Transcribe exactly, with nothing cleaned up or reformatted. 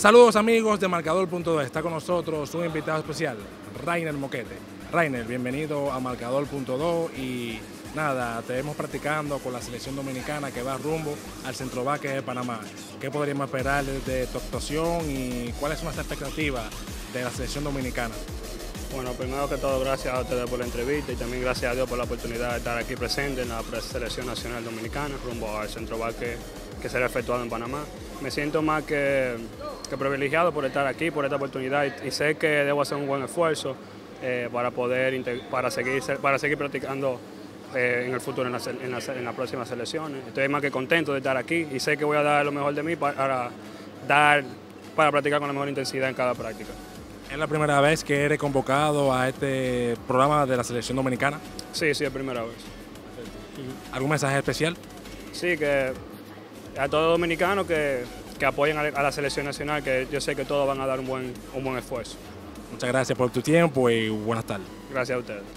Saludos amigos de Marcador punto do. Está con nosotros un invitado especial, Rainer Moquete. Rainer, bienvenido a Marcador punto do y nada, te vemos practicando con la selección dominicana que va rumbo al Centro Básquet de Panamá. ¿Qué podríamos esperar de tu actuación y cuáles son las expectativas de la selección dominicana? Bueno, primero que todo, gracias a ustedes por la entrevista y también gracias a Dios por la oportunidad de estar aquí presente en la selección nacional dominicana rumbo al Centro Básquet que será efectuado en Panamá. Me siento más que, que privilegiado por estar aquí, por esta oportunidad y, y sé que debo hacer un buen esfuerzo eh, para poder para seguir, para seguir practicando eh, en el futuro en las en la, en la próximas selecciones. Estoy más que contento de estar aquí y sé que voy a dar lo mejor de mí para, dar, para practicar con la mejor intensidad en cada práctica. ¿Es la primera vez que eres convocado a este programa de la selección dominicana? Sí, sí, es primera vez. ¿Algún mensaje especial? Sí, que a todos los dominicanos que, que apoyen a la selección nacional, que yo sé que todos van a dar un buen, un buen esfuerzo. Muchas gracias por tu tiempo y buenas tardes. Gracias a ustedes.